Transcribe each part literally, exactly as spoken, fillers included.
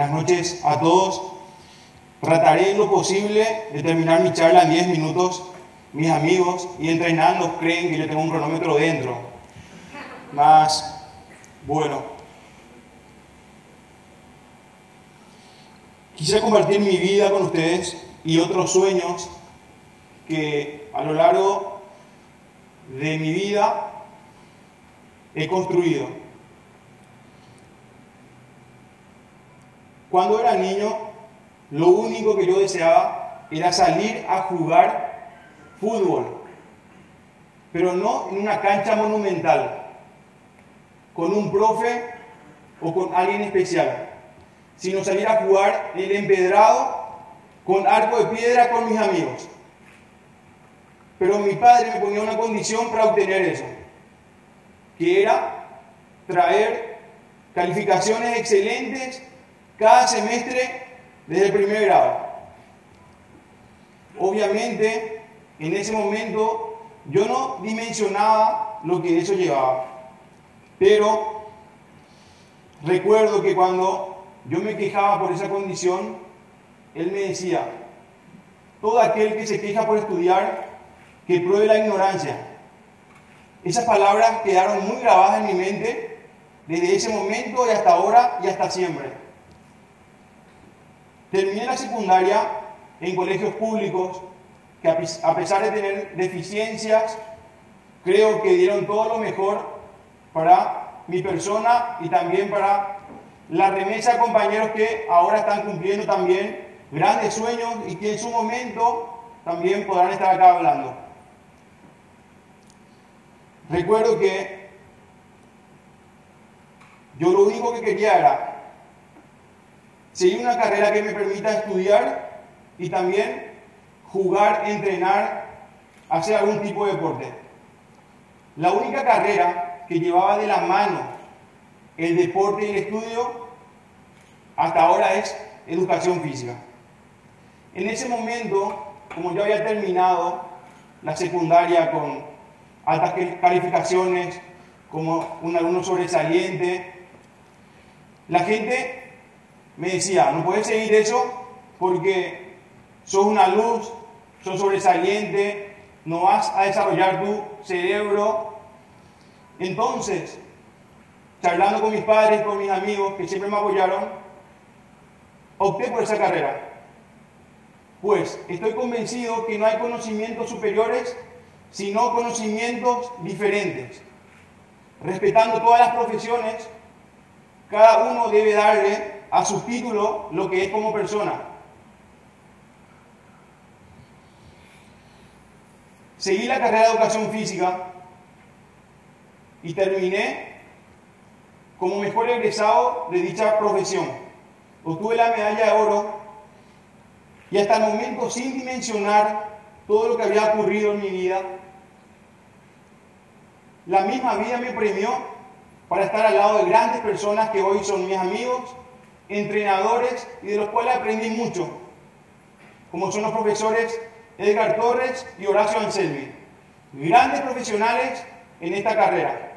Buenas noches a todos. Trataré en lo posible de terminar mi charla en diez minutos. Mis amigos y entrenando creen que yo tengo un cronómetro dentro. Más, bueno. Quisiera compartir mi vida con ustedes y otros sueños que a lo largo de mi vida he construido. Cuando era niño, lo único que yo deseaba era salir a jugar fútbol, pero no en una cancha monumental, con un profe o con alguien especial, sino salir a jugar en el empedrado con arco de piedra con mis amigos. Pero mi padre me ponía una condición para obtener eso, que era traer calificaciones excelentes cada semestre desde el primer grado. Obviamente, en ese momento yo no dimensionaba lo que eso llevaba, pero recuerdo que cuando yo me quejaba por esa condición, él me decía: todo aquel que se queja por estudiar, que pruebe la ignorancia. Esas palabras quedaron muy grabadas en mi mente desde ese momento y hasta ahora y hasta siempre. Terminé la secundaria en colegios públicos que, a pesar de tener deficiencias, creo que dieron todo lo mejor para mi persona y también para la remesa de compañeros que ahora están cumpliendo también grandes sueños y que en su momento también podrán estar acá hablando. Recuerdo que yo lo único que quería era seguir una carrera que me permita estudiar y también jugar, entrenar, hacer algún tipo de deporte. La única carrera que llevaba de la mano el deporte y el estudio hasta ahora es educación física. En ese momento, como yo había terminado la secundaria con altas calificaciones, como un alumno sobresaliente, la gente me decía: no puedes seguir eso porque sos una luz, sos sobresaliente, no vas a desarrollar tu cerebro. Entonces, charlando con mis padres, con mis amigos que siempre me apoyaron, opté por esa carrera. Pues estoy convencido que no hay conocimientos superiores, sino conocimientos diferentes. Respetando todas las profesiones, cada uno debe darle a su título lo que es como persona. Seguí la carrera de educación física y terminé como mejor egresado de dicha profesión. Obtuve la medalla de oro y hasta el momento, sin dimensionar todo lo que había ocurrido en mi vida, la misma vida me premió para estar al lado de grandes personas que hoy son mis amigos, entrenadores y de los cuales aprendí mucho, como son los profesores Edgar Torres y Horacio Anselmi, grandes profesionales en esta carrera.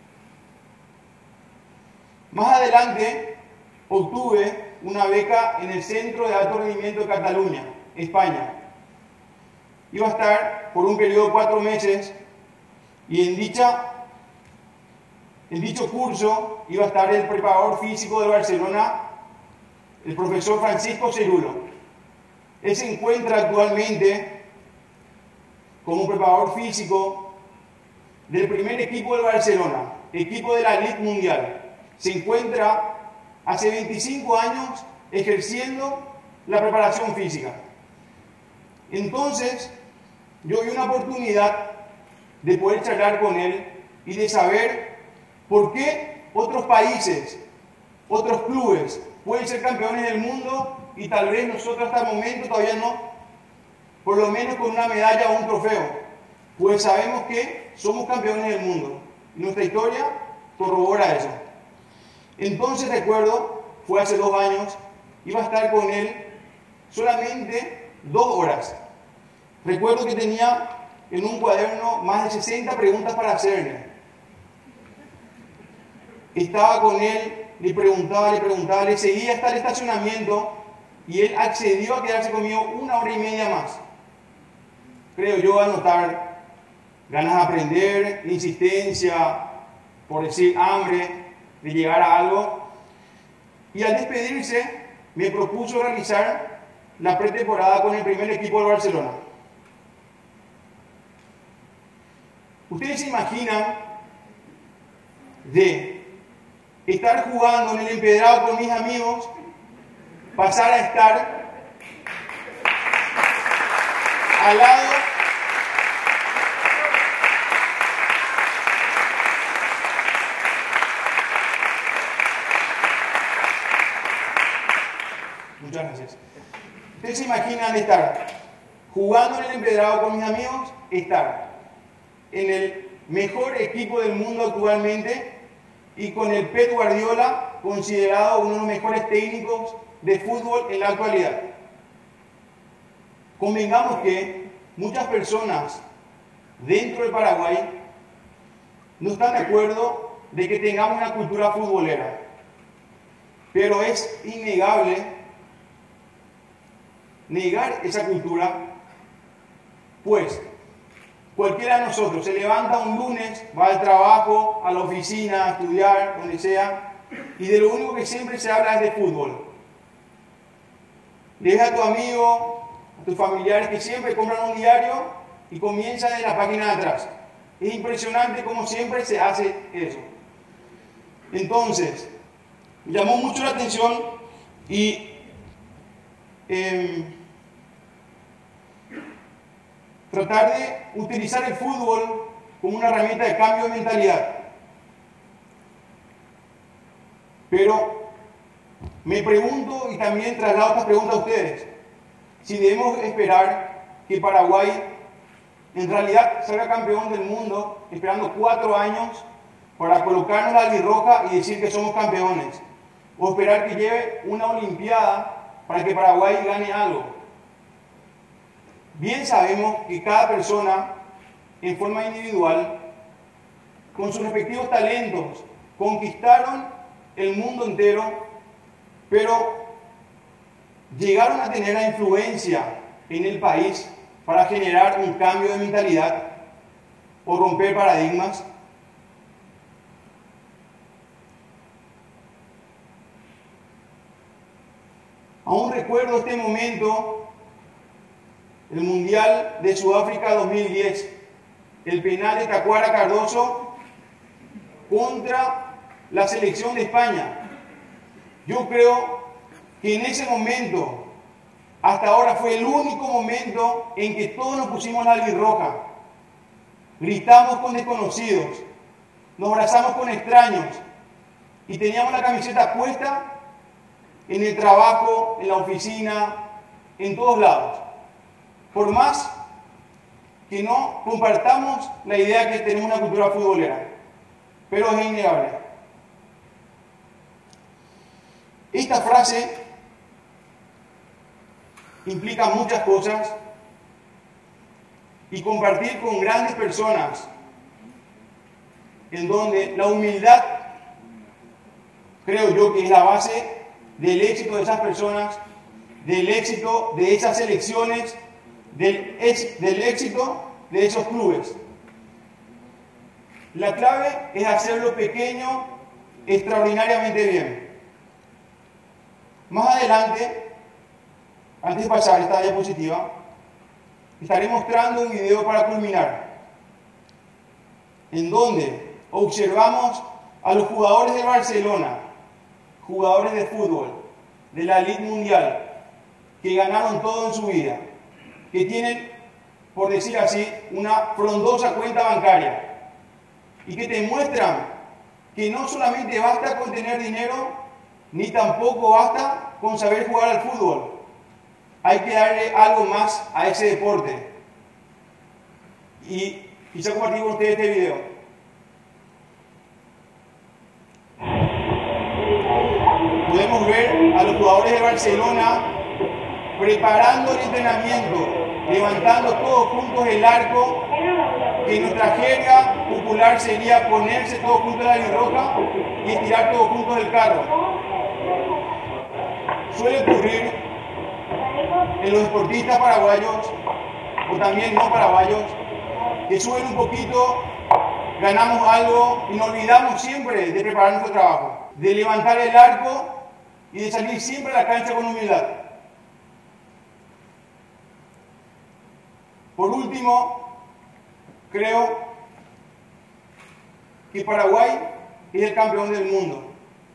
Más adelante obtuve una beca en el Centro de Alto Rendimiento de Cataluña, España. Iba a estar por un periodo de cuatro meses y en, dicha, en dicho curso iba a estar el preparador físico de Barcelona, el profesor Francisco Cerulo. Él se encuentra actualmente como preparador físico del primer equipo de Barcelona, equipo de la Liga Mundial. Se encuentra hace veinticinco años ejerciendo la preparación física. Entonces, yo vi una oportunidad de poder charlar con él y de saber por qué otros países, otros clubes pueden ser campeones del mundo y tal vez nosotros hasta el momento todavía no, por lo menos con una medalla o un trofeo, pues sabemos que somos campeones del mundo y nuestra historia corrobora eso. Entonces recuerdo, fue hace dos años, iba a estar con él solamente dos horas. Recuerdo que tenía en un cuaderno más de sesenta preguntas para hacerle. Estaba con él le preguntaba, le preguntaba, le seguía hasta el estacionamiento y él accedió a quedarse conmigo una hora y media más. Creo yo a notar ganas de aprender, insistencia, por decir hambre, de llegar a algo. Y al despedirse me propuso realizar la pretemporada con el primer equipo de Barcelona. ¿Ustedes se imaginan de estar jugando en el empedrado con mis amigos, pasar a estar al lado Muchas gracias. ¿Ustedes se imaginan estar jugando en el empedrado con mis amigos? Estar en el mejor equipo del mundo actualmente y con el Pep Guardiola, considerado uno de los mejores técnicos de fútbol en la actualidad. Convengamos que muchas personas dentro de Paraguay no están de acuerdo de que tengamos una cultura futbolera, pero es innegable negar esa cultura, pues cualquiera de nosotros se levanta un lunes, va al trabajo, a la oficina, a estudiar, donde sea, y de lo único que siempre se habla es de fútbol. Le ves a tu amigo, a tus familiares que siempre compran un diario y comienza de la página de atrás. Es impresionante cómo siempre se hace eso. Entonces, me llamó mucho la atención y eh, tratar de utilizar el fútbol como una herramienta de cambio de mentalidad. Pero me pregunto y también traslado esta pregunta a ustedes, si debemos esperar que Paraguay en realidad salga campeón del mundo esperando cuatro años para colocarnos la albirroja y decir que somos campeones, o esperar que lleve una olimpiada para que Paraguay gane algo. Bien sabemos que cada persona, en forma individual, con sus respectivos talentos, conquistaron el mundo entero, pero llegaron a tener la influencia en el país para generar un cambio de mentalidad o romper paradigmas. Aún recuerdo este momento, el Mundial de Sudáfrica dos mil diez, el penal de Tacuara Cardoso contra la selección de España. Yo creo que en ese momento, hasta ahora, fue el único momento en que todos nos pusimos la albirroja. Gritamos con desconocidos, nos abrazamos con extraños y teníamos la camiseta puesta en el trabajo, en la oficina, en todos lados. Por más que no compartamos la idea que tenemos una cultura futbolera, pero es innegable. Esta frase implica muchas cosas y compartir con grandes personas en donde la humildad, creo yo, que es la base del éxito de esas personas, del éxito de esas selecciones, del, del éxito de esos clubes. La clave es hacerlo pequeño extraordinariamente bien. Más adelante, antes de pasar esta diapositiva, estaré mostrando un video para culminar, en donde observamos a los jugadores de Barcelona, jugadores de fútbol, de la elite mundial, que ganaron todo en su vida, que tienen, por decir así, una frondosa cuenta bancaria, y que te muestran que no solamente basta con tener dinero, ni tampoco basta con saber jugar al fútbol. Hay que darle algo más a ese deporte. Y quise compartir con ustedes este video. Podemos ver a los jugadores de Barcelona preparando el entrenamiento, levantando todos juntos el arco, que en nuestra jerga popular sería ponerse todos juntos en la línea roja y estirar todos juntos el carro. Suele ocurrir en los deportistas paraguayos, o también no paraguayos, que suben un poquito, ganamos algo y nos olvidamos siempre de preparar nuestro trabajo, de levantar el arco y de salir siempre a la cancha con humildad. Por último, creo que Paraguay es el campeón del mundo.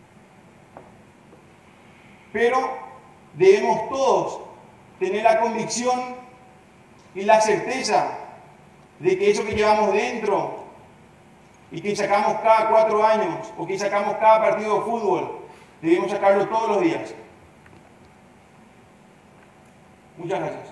Pero debemos todos tener la convicción y la certeza de que eso que llevamos dentro y que sacamos cada cuatro años o que sacamos cada partido de fútbol, debemos sacarlo todos los días. Muchas gracias.